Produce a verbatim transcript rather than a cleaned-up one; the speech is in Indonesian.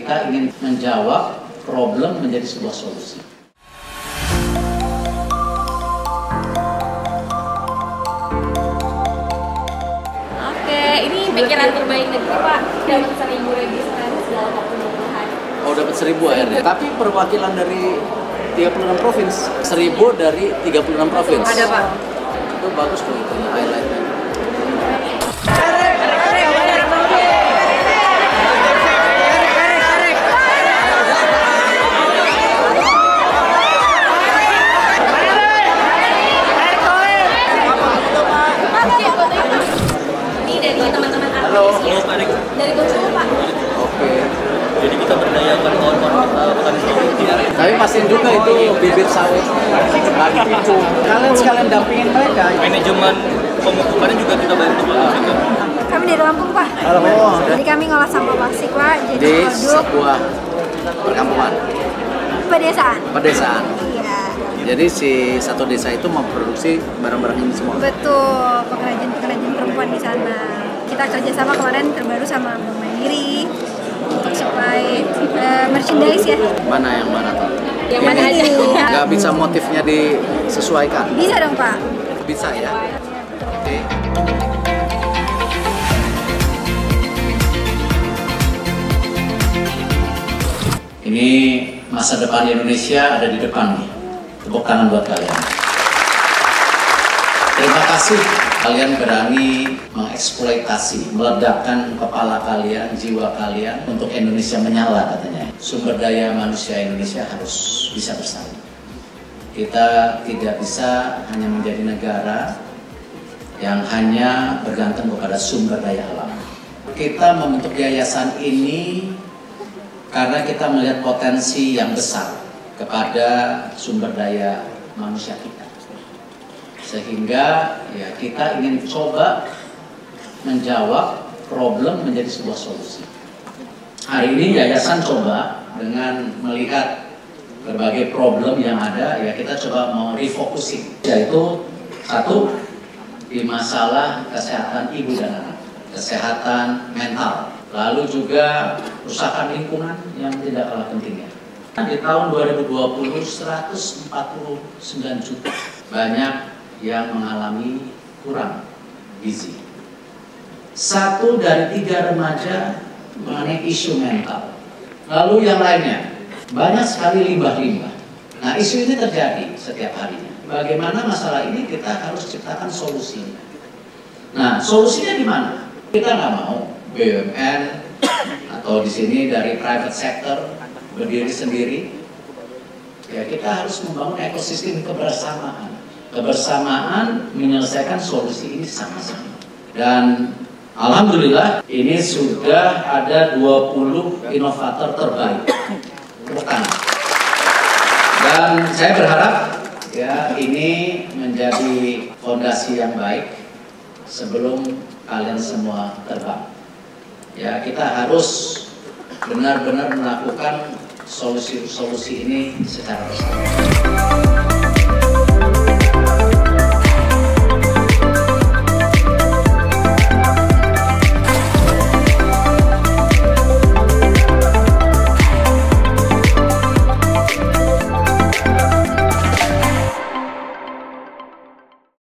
kita ingin menjawab problem menjadi sebuah solusi. Oke, ini pikiran terbaik dari Pak. Dapat seribu registrasi dalam waktu dua puluh hari. Oh, dapat seribu akhirnya. Tapi perwakilan dari tiga puluh enam provinsi, seribu dari tiga puluh enam provinsi. Ada Pak. Itu bagus tuh itu highlightnya. Dari Bocor, Pak. Oke. Jadi kita berdayakan kawan-kawan petani sawit. Tapi pastiin juga itu bibit sawit lagi itu. Kalian sekalian dampingin mereka. Manajemen pemupukannya juga kita bantu Pak. Kami dari Lampung, Pak. Oh, Jadi kami ngolah sampah plastik, Pak. Jadi di produk sebuah perkampungan, pedesaan. pedesaan. Iya. Jadi si satu desa itu memproduksi barang-barang ini semua. Betul, pengrajin-pengrajin perempuan di sana. Kita kerjasama kemarin terbaru sama Bank Mandiri untuk supply uh, merchandise ya. Mana yang mana tuh? Yang mana aja? Nggak bisa motifnya disesuaikan? Bisa dong, Pak. Bisa ya. Oke. Ini masa depan Indonesia ada di depan nih. Tepuk tangan buat kalian. Terima kasih kalian berani mengeksploitasi, meledakkan kepala kalian, jiwa kalian untuk Indonesia menyala katanya. Sumber daya manusia Indonesia harus bisa bersaing. Kita tidak bisa hanya menjadi negara yang hanya bergantung kepada sumber daya alam. Kita membentuk yayasan ini karena kita melihat potensi yang besar kepada sumber daya manusia kita. Sehingga ya kita ingin coba menjawab problem menjadi sebuah solusi. Hari ini yayasan coba dengan melihat berbagai problem yang ada, ya kita coba mau refocusing, yaitu satu di masalah kesehatan ibu dan anak, kesehatan mental, lalu juga kerusakan lingkungan yang tidak kalah pentingnya. Di tahun dua ribu dua puluh seratus empat puluh sembilan juta banyak yang mengalami kurang gizi. Satu dari tiga remaja mengenai isu mental. Lalu yang lainnya, banyak sekali limbah-limbah. Nah, isu ini terjadi setiap harinya. Bagaimana masalah ini kita harus ciptakan solusinya. Nah, solusinya di mana? Kita nggak mau B U M N atau di sini dari private sector berdiri sendiri. Ya, kita harus membangun ekosistem kebersamaan. Kebersamaan menyelesaikan solusi ini sama-sama. Dan alhamdulillah ini sudah ada dua puluh inovator terbaik. Bukan. Dan saya berharap ya ini menjadi fondasi yang baik sebelum kalian semua terbang. Ya, kita harus benar-benar melakukan solusi-solusi ini secara bersama.